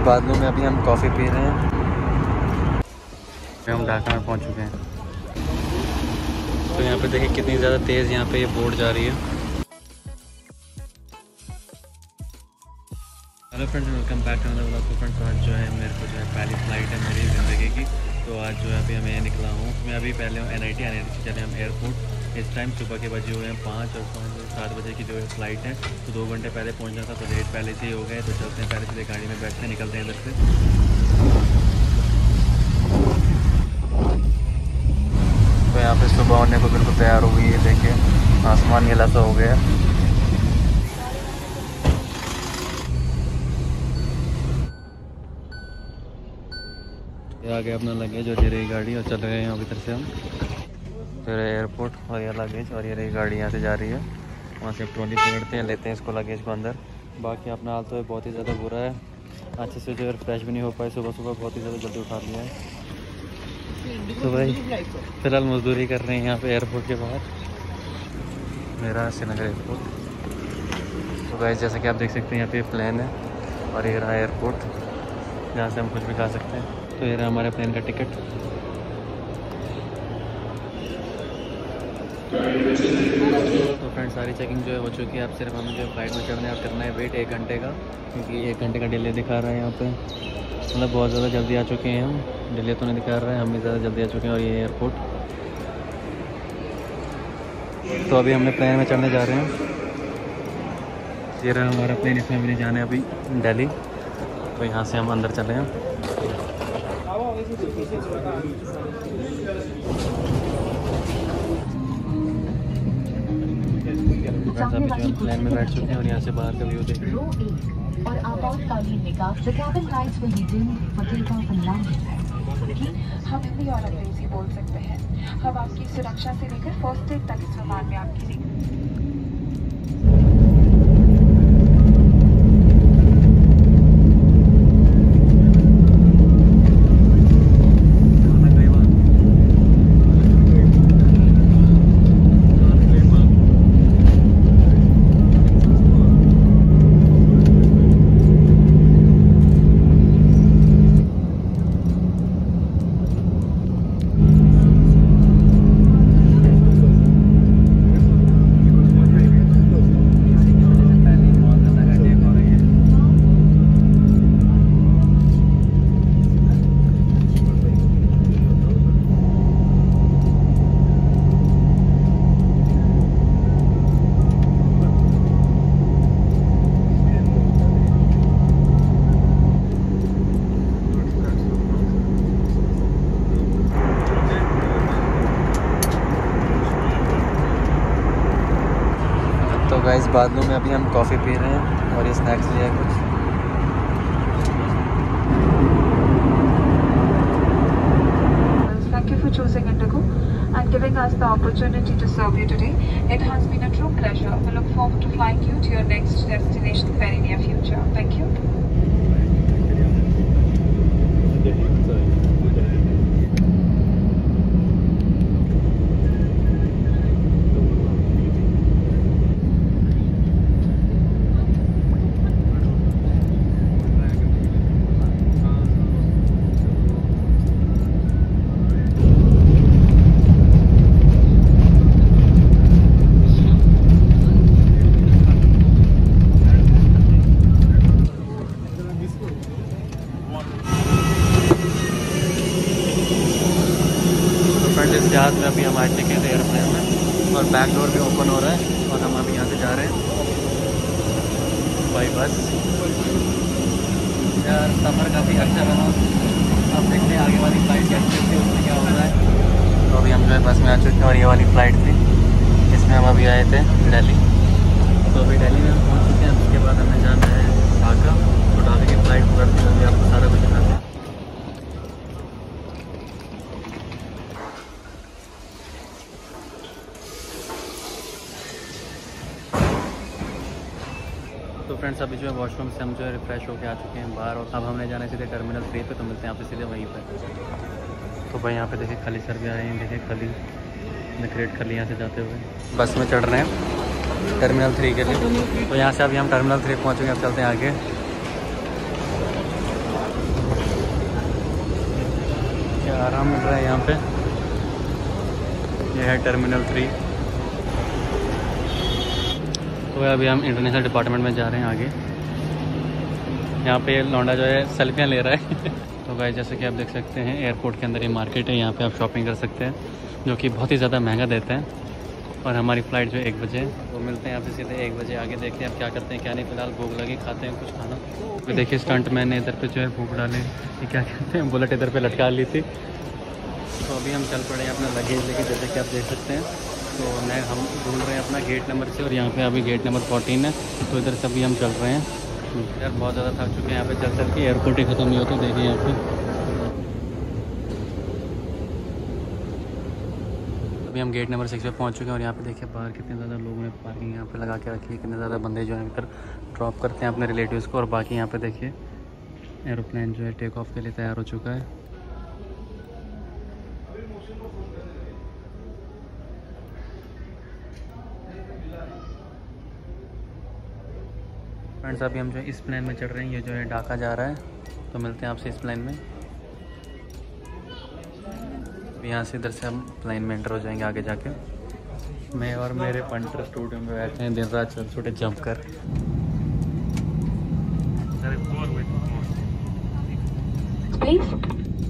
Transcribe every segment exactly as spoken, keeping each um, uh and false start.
बादलों में अभी हम कॉफ़ी पी रहे हैं। हम ढाका में पहुंच चुके हैं। तो यहाँ पे देखिए कितनी ज़्यादा तेज़ यहाँ पे ये बोट जा रही है। Hello friends, welcome back to another vlog. तो फ्रेंड्स आज जो है मेरे को जो है पहली फ़्लाइट है मेरी ज़िंदगी की। तो आज जो है अभी मैं निकला हूँ। मैं अभी पहले हूँ N I T N I T से चले हम एयरपोर्ट। इस टाइम सुबह के बजे हुए हैं पाँच और पाँच बजे सात बजे की जो है फ़्लाइट है। तो दो घंटे पहले पहुँचना था, तो लेट पहले से ही हो गए। तो चलते हैं, पहले से गाड़ी में बैठते हैं, निकलते हैं इधर से। तो यहाँ पे सुबह होने को बिल्कुल तैयार हो गई है। देखिए आसमान नीला सा हो गया। ये आ गया अपना लगेज और ये रही गाड़ी और चल रहे हैं यहाँ इधर से हम। फिर एयरपोर्ट और ये लगेज और ये रही गाड़ी यहाँ से जा रही है। वहाँ से ट्रॉली पकड़ते हैं, लेते हैं इसको लगेज को अंदर। बाकी अपना हाल तो बहुत ही ज़्यादा बुरा है, अच्छे से जो है फ्रेश भी नहीं हो पाए। सुबह सुबह बहुत ही ज़्यादा जल्दी उठा लिया है। तो भाई फिलहाल मजदूरी कर रहे हैं यहाँ पे एयरपोर्ट के बाहर, मेरा श्रीनगर एयरपोर्ट। तो भाई जैसे कि आप देख सकते हैं यहाँ पे प्लेन है और ये रहा एयरपोर्ट, जहाँ से हम कुछ भी खा सकते हैं। तो ये रहा हमारे प्लेन का टिकट। तो फ्रेंड्स सारी चेकिंग जो है हो चुकी है। अब सिर्फ हमें जो है फ्लाइट में चढ़ना है और करना है वेट एक घंटे का, क्योंकि एक घंटे का डिले दिखा रहा है यहाँ पे। मतलब बहुत ज़्यादा जल्दी आ चुके हैं हम, डिले तो नहीं दिखा रहा है, हम भी ज़्यादा जल्दी आ चुके हैं। और ये एयरपोर्ट, तो अभी हमने प्लेन में चढ़ने जा रहे हैं। ये रहा हमारा प्लेन, इसमें भी नहीं जाना है अभी दिल्ली। तो यहाँ से हम अंदर चले हैं। अभी जो हम प्लेन में बैठ चुके हैं और यहाँ से बाहर का व्यू देखें। और आपातकालीन निकास the cabin lights will be dimmed for take off and landing. हम हिंदी और अंग्रेजी बोल सकते हैं। हम आपकी सुरक्षा से लेकर फर्स्ट एड तक इस विमान में आपकी लिए। तो गाइस बादलों में अभी हम कॉफ़ी पी रहे हैं और ये स्नैक्स लिया है कुछ। Thank you for choosing Indigo and giving us the opportunity to serve you today. It has been a true pleasure. We look forward to flying you to your next destination very near future. Thank you. इस जहाज़ में अभी हम आ चुके हैं airplane में और back door भी ओपन हो रहा है और हम अभी यहाँ से जा रहे हैं बाई बस। यार सफ़र काफ़ी अच्छा रहा। अब देखते हैं आगे वाली फ़्लाइट कैसी थी, उसमें क्या हो रहा है। तो अभी हम जो है बस में आ चुके हैं और ये वाली फ़्लाइट थी, इसमें हम अभी आए थे दिल्ली। तो अभी दिल्ली में हम पहुँच चुके हैं। उसके बाद हमें जाना है ढाका। तो ढाका की फ़्लाइट पकड़ती होगी, आपको सारा कुछ दिखाते हैं। तो फ्रेंड्स अभी जो है वॉशरूम से हम जो है रिफ़्रेश होकर आ चुके हैं बाहर, और अब हमने जाना है सीधे टर्मिनल थ्री पे। तो मिलते हैं यहाँ पे सीधे वहीं पे। तो भाई यहाँ पे देखिए खली सर भी आए हैं, देखिए खली नक्रेट खली यहाँ से जाते हुए बस में चढ़ रहे हैं टर्मिनल थ्री के लिए। तो यहाँ से अभी हम टर्मिनल थ्री पहुँचेंगे। अब चलते हैं आगे। कहाँ मिल रहा है यहाँ पे? ये है टर्मिनल थ्री। तो अभी हम इंटरनेशनल डिपार्टमेंट में जा रहे हैं आगे। यहाँ पे लौंडा जो है सेल्फियाँ ले रहा है। तो भाई जैसे कि आप देख सकते हैं एयरपोर्ट के अंदर ये मार्केट है, यहाँ पे आप शॉपिंग कर सकते हैं, जो कि बहुत ही ज़्यादा महंगा देते हैं। और हमारी फ़्लाइट जो है एक बजे, तो मिलते हैं यहाँ से सीधे एक बजे। आगे देखते हैं अब क्या करते हैं क्या नहीं। फिलहाल भूख लगी, खाते हैं कुछ खाना। तो देखिए स्टंट मैन ने इधर पे जो है भूख डाले, ये क्या कहते हैं, बुलेट इधर पे लटका ली थी। तो अभी हम चल पड़े हैं अपना लगेज लेके, जैसे कि आप देख सकते हैं। तो मैं हम ढूंढ रहे हैं अपना गेट नंबर से, और यहाँ पे अभी गेट नंबर फोर्टीन है। तो इधर से अभी हम चल रहे हैं। यार बहुत ज़्यादा थक चुके हैं यहाँ पे चल चल के, एयरपोर्ट ही ख़त्म नहीं होता। देखिए यहाँ पे अभी हम गेट नंबर सिक्स पे पहुँच चुके हैं। और यहाँ पे देखिए बाहर कितने ज़्यादा लोगों ने पार्किंग यहाँ पे लगा के रखी है। कितने ज़्यादा बंदे जो है इधर ड्रॉप करते हैं अपने रिलेटिव्स को। और बाकी यहाँ पे देखिए एरोप्लेन जो है टेक ऑफ के लिए तैयार हो चुका है। फ्रेंड्स अभी हम जो इस प्लेन में चढ़ रहे हैं, ये जो है ढाका जा रहा है। तो मिलते हैं आपसे इस प्लेन में। यहाँ से इधर से हम प्लेन में एंटर हो जाएंगे आगे जाके। मैं और मेरे पंटर स्टूडियो में बैठे हैं दिन रात छोटे छोटे जंप कर। Please.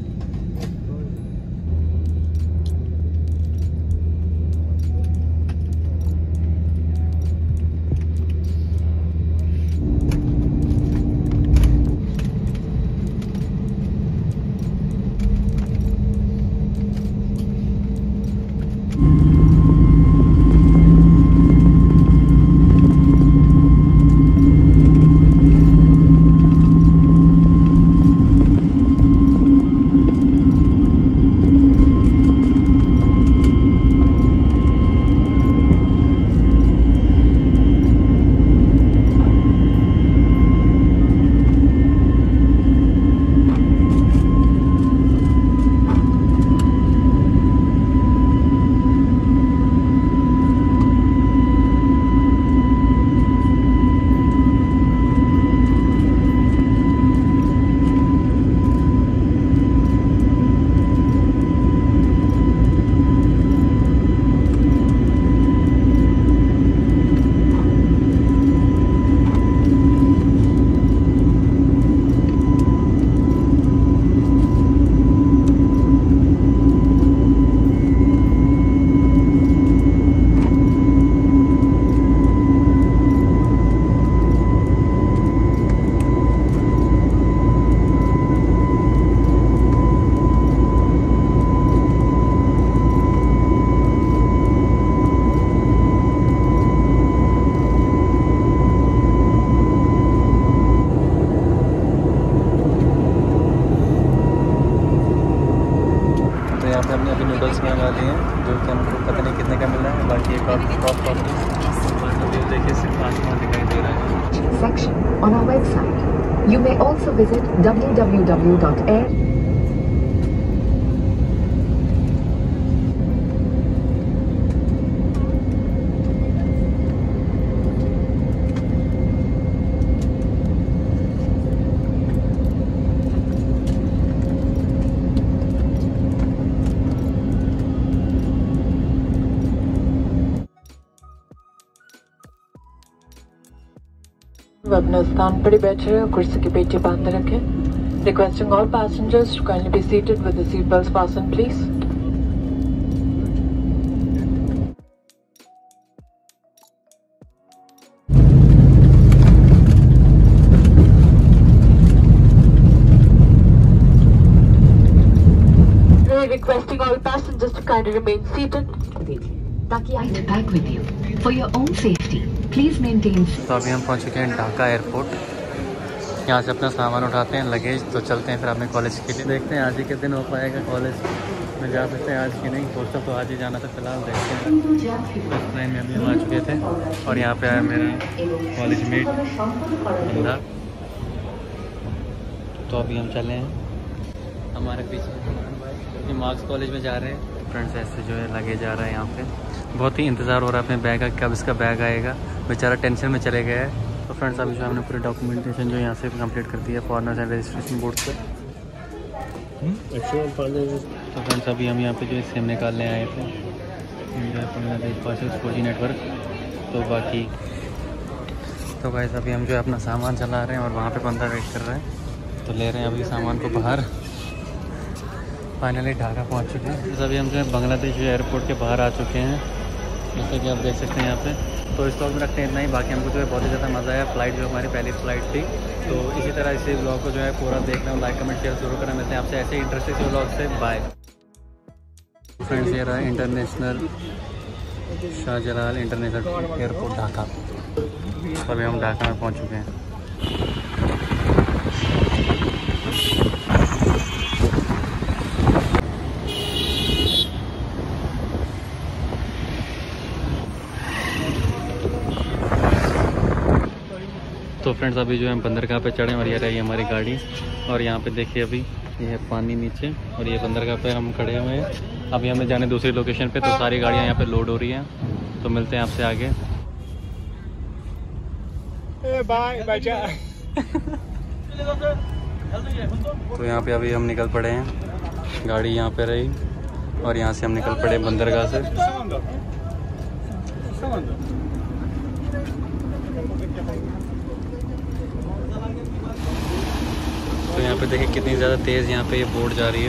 हमने अभी नूडल्स मंगा लिए हैं, जो कि हमको पता नहीं कितने का मिला है। बाकी एक और टॉप कॉफी देखिए सिर्फ आसमान दिखाई दे रहा है। Section on our website. You may also visit w w w dot air अपना स्थान पर ही बैठ रहे और कुर्सी के पेटी बांध रखें। Requesting all passengers to kindly be seated with the seat belts fastened, please. We're requesting all passengers to kindly remain seated. ताकि आई back with you. For your own safety, please maintain. तो अभी हम पहुंच चुके हैं ढाका एयरपोर्ट। यहाँ से अपना सामान उठाते हैं, लगेज, तो चलते हैं फिर अपने कॉलेज के लिए। देखते हैं आज ही के दिन हो पाएगा कॉलेज में जा सकते हैं, आज की नहीं हॉस्टल तो आज ही जाना था। फिलहाल देखते हैं। बस ट्रेन में अभी हम आ चुके थे और यहाँ पे आया मेरा कॉलेज मेट बंदा। तो अभी हम चले हैं हमारे पीछे मार्क्स कॉलेज में जा रहे हैं। फ्रेंड्स ऐसे जो है लगेज आ रहा है यहाँ पे, बहुत ही इंतज़ार हो रहा है अपने बैग का, कब इसका बैग आएगा। बेचारा टेंशन में चले गया है। तो फ्रेंड्स अभी जो हमने पूरी डॉक्यूमेंटेशन जो यहाँ से कंप्लीट कर दी है फॉरेनर्स एंड रजिस्ट्रेशन बोर्ड से। तो फ्रेंड्स अभी हम यहाँ पे जो सिम निकालने आए थे इंडिया बांग्लादेश पास फोर जी नेटवर्क। तो बाकी तो गाइस अभी हम जो है अपना सामान चला रहे हैं और वहाँ पे बंदा वेट कर रहा है, तो ले रहे हैं अभी सामान को बाहर। फाइनली ढाका पहुँच चुके हैं। तो अभी हम जो है बांग्लादेश एयरपोर्ट के बाहर आ चुके हैं, जैसे कि आप देख सकते हैं यहाँ पे। तो इस ब्लॉग में रखते हैं इतना ही। बाकी हमको जो है बहुत ही ज़्यादा मज़ा आया। फ्लाइट जो हमारी पहली फ़्लाइट थी, तो इसी तरह इसी ब्लॉग को जो है पूरा देखना, लाइक कमेंट शेयर जरूर करना। मिलते हैं आपसे ऐसे इंटरेस्टिंग ब्लॉग से। बाय फ्रेंड्स, ये रहा international Shahjalal international airport Dhaka. अभी हम ढाका में पहुँच चुके हैं। तो फ्रेंड्स अभी जो है हम बंदरगाह पे चढ़े और ये रही हमारी गाड़ी। और यहाँ पे देखिए अभी ये है पानी नीचे और ये बंदरगाह पे हम खड़े हुए हैं। अभी हमें जाने दूसरी लोकेशन पे, तो सारी गाड़ियाँ यहाँ पे लोड हो रही हैं। तो मिलते हैं आपसे आगे। Bye bye. तो यहाँ पे अभी हम निकल पड़े हैं, गाड़ी यहाँ पे रही और यहाँ से हम निकल पड़े बंदरगाह से। तो यहाँ पे देखिए कितनी ज़्यादा तेज़ यहाँ पे ये बोट जा रही है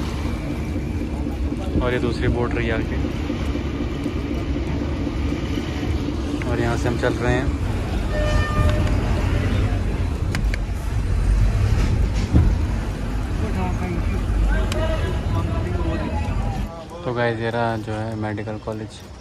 और ये दूसरी बोट रही है आगे। और यहाँ से हम चल रहे हैं। तो गाइस ये रहा जो है मेडिकल कॉलेज।